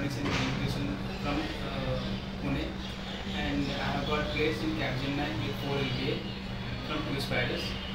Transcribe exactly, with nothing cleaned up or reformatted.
Electronics and Communication from uh, Pune, and I have got grades in Capgemini with four L P A from Qspiders.